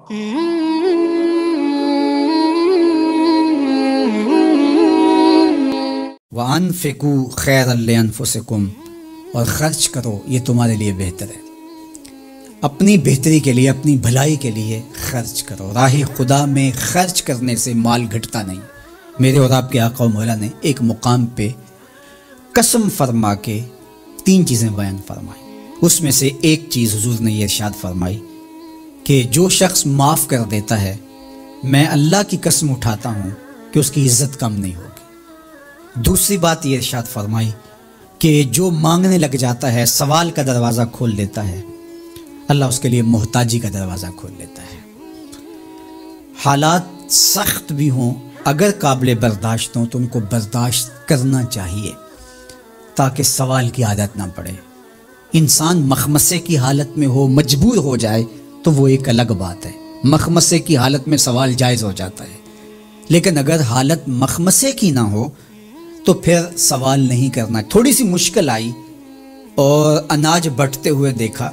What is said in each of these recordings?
وَأَنفِقُوا خَيْرًا لِأَنفُسِكُمْ، اور خرچ کرو یہ تمہارے لیے بہتر ہے، اپنی بہتری کے لیے، اپنی بھلائی کے لیے خرچ کرو۔ راہ خدا میں خرچ کرنے سے مال گھٹتا نہیں۔ میرے اور آپ کے آقا و مولا نے ایک مقام پہ قسم فرما کے 3 چیزیں بیان فرمائی، اس میں سے ایک چیز حضور نے یہ ارشاد فرمائی کہ جو شخص معاف کر دیتا ہے میں اللہ کی قسم اٹھاتا ہوں کہ اس کی عزت کم نہیں ہوگی۔ دوسری بات یہ ارشاد فرمائی کہ جو مانگنے لگ جاتا ہے، سوال کا دروازہ کھول دیتا ہے، اللہ اس کے لیے محتاجی کا دروازہ کھول لیتا ہے۔ حالات سخت بھی ہوں، اگر قابل برداشت ہوں تو ان کو برداشت کرنا چاہیے تاکہ سوال کی عادت نہ پڑے۔ انسان مخمصے کی حالت میں ہو، مجبور ہو جائے تو وہ ایک الگ بات ہے، مخمصے کی حالت میں سوال جائز ہو جاتا ہے، لیکن اگر حالت مخمصے کی نہ ہو تو پھر سوال نہیں کرنا۔ تھوڑی سی مشکل آئی اور اناج بٹتے ہوئے دیکھا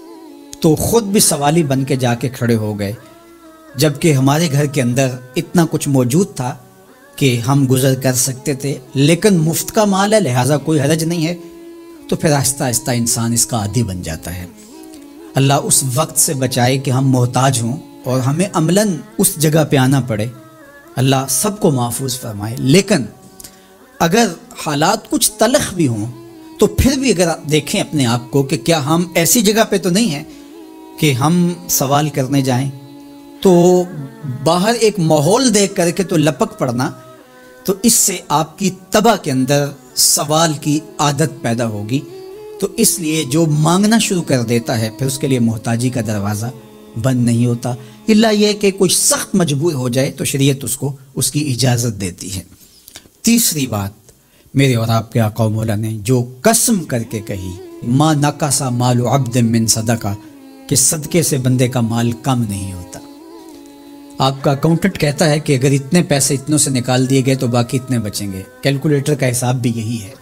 تو خود بھی سوالی بن کے جا کے کھڑے ہو گئے، جبکہ ہمارے گھر کے اندر اتنا کچھ موجود تھا کہ ہم گزر کر سکتے تھے، لیکن مفت کا مال ہے لہٰذا کوئی حرج نہیں ہے، تو پھر آہستہ آہستہ انسان اس کا عادی بن جاتا ہے۔ اللہ اس وقت سے بچائے کہ ہم محتاج ہوں اور ہمیں عملاً اس جگہ پہ آنا پڑے، اللہ سب کو محفوظ فرمائے۔ لیکن اگر حالات کچھ تلخ بھی ہوں تو پھر بھی اگر آپ دیکھیں اپنے آپ کو کہ کیا ہم ایسی جگہ پہ تو نہیں ہیں کہ ہم سوال کرنے جائیں، تو باہر ایک ماحول دیکھ کر کے تو لپک پڑنا، تو اس سے آپ کی طبع کے اندر سوال کی عادت پیدا ہوگی۔ تو اس لیے جو مانگنا شروع کر دیتا ہے پھر اس کے لیے محتاجی کا دروازہ بند نہیں ہوتا، الا یہ کہ کچھ سخت مجبور ہو جائے تو شریعت اس کو اس کی اجازت دیتی ہے۔ تیسری بات میرے اور آپ کے آقا و مولا نے جو قسم کر کے کہی، ما نقص مال عبد من صدقہ، کہ صدقے سے بندے کا مال کم نہیں ہوتا۔ آپ کا اکاؤنٹنٹ کہتا ہے کہ اگر اتنے پیسے اتنوں سے نکال دیے گئے تو باقی اتنے بچیں گے، کیلکولیٹر کا حساب بھی یہی ہے،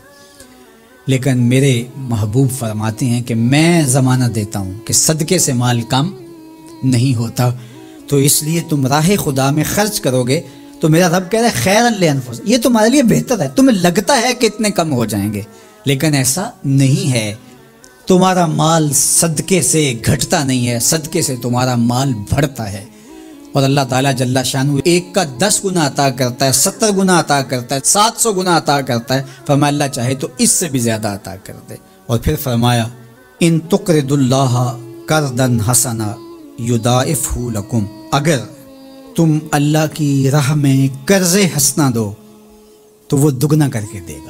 لیکن میرے محبوب فرماتے ہیں کہ میں زمانہ دیتا ہوں کہ صدقے سے مال کم نہیں ہوتا، تو اس لیے تم راہ خدا میں خرچ کرو گے تو میرا رب کہہ رہا ہے خیراً لانفسکم، یہ تمہارے لیے بہتر ہے۔ تمہیں لگتا ہے کہ اتنے کم ہو جائیں گے، لیکن ایسا نہیں ہے، تمہارا مال صدقے سے گھٹتا نہیں ہے، صدقے سے تمہارا مال بڑھتا ہے، اور اللہ تعالیٰ جل شانہ ایک کا 10 گنا عطا کرتا ہے، 70 گنا عطا کرتا ہے، 700 گنا عطا کرتا ہے، فرمایا اللہ چاہے تو اس سے بھی زیادہ عطا کر دے۔ اور پھر فرمایا ان تقرضوا اللہ قرضا حسنا یضاعفہ لکم، اگر تم اللہ کی راہ میں قرض حسنہ دو تو وہ دگنا کر کے دے گا۔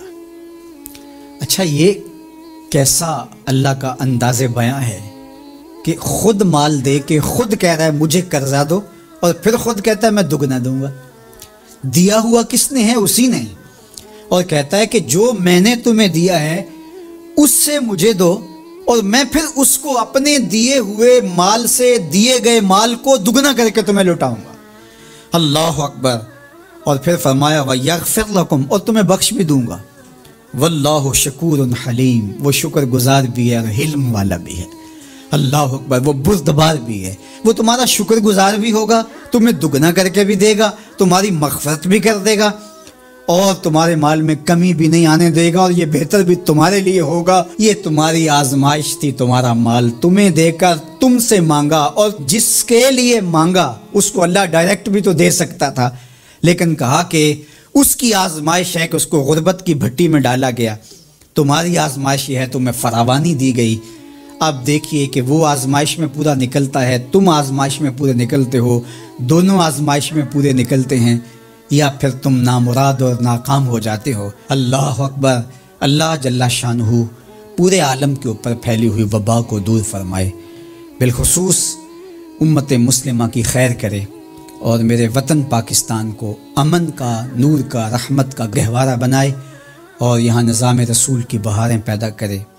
اچھا، یہ کیسا اللہ کا انداز بیاں ہے کہ خود مال دے کے خود کہہ رہا ہے مجھے قرضہ دو، اور پھر خود کہتا ہے میں دگنا دوں گا۔ دیا ہوا کس نے ہے؟ اسی نے، اور کہتا ہے کہ جو میں نے تمہیں دیا ہے اس سے مجھے دو، اور میں پھر اس کو اپنے دیے ہوئے مال سے، دیے گئے مال کو دگنا کر کے تمہیں لوٹاؤں گا۔ اللہ اکبر۔ اور پھر فرمایا وَيَغْفِرْ لَكُمْ، اور تمہیں بخش بھی دوں گا۔ وَاللَّهُ شَكُورٌ حلیم، وہ شکر گزار بھی ہے اور حلم والا بھی ہے۔ اللہ اکبر، وہ بردبار بھی ہے، وہ تمہارا شکر گزار بھی ہوگا، تمہیں دگنا کر کے بھی دے گا، تمہاری مغفرت بھی کر دے گا، اور تمہارے مال میں کمی بھی نہیں آنے دے گا، اور یہ بہتر بھی تمہارے لیے ہوگا۔ یہ تمہاری آزمائش تھی، تمہارا مال تمہیں دے کر تم سے مانگا، اور جس کے لیے مانگا اس کو اللہ ڈائریکٹ بھی تو دے سکتا تھا، لیکن کہا کہ اس کی آزمائش ہے کہ اس کو غربت کی بھٹی میں ڈالا گیا، تمہاری آزمائش یہ ہے تمہیں فراوانی دی گئی۔ اب دیکھیے کہ وہ آزمائش میں پورا نکلتا ہے، تم آزمائش میں پورے نکلتے ہو، دونوں آزمائش میں پورے نکلتے ہیں، یا پھر تم نامراد اور ناکام ہو جاتے ہو۔ اللہ اکبر۔ اللہ جل شانہ پورے عالم کے اوپر پھیلی ہوئی وبا کو دور فرمائے، بالخصوص امت مسلمہ کی خیر کرے، اور میرے وطن پاکستان کو امن کا، نور کا، رحمت کا گہوارہ بنائے، اور یہاں نظام رسول کی بہاریں پیدا کرے۔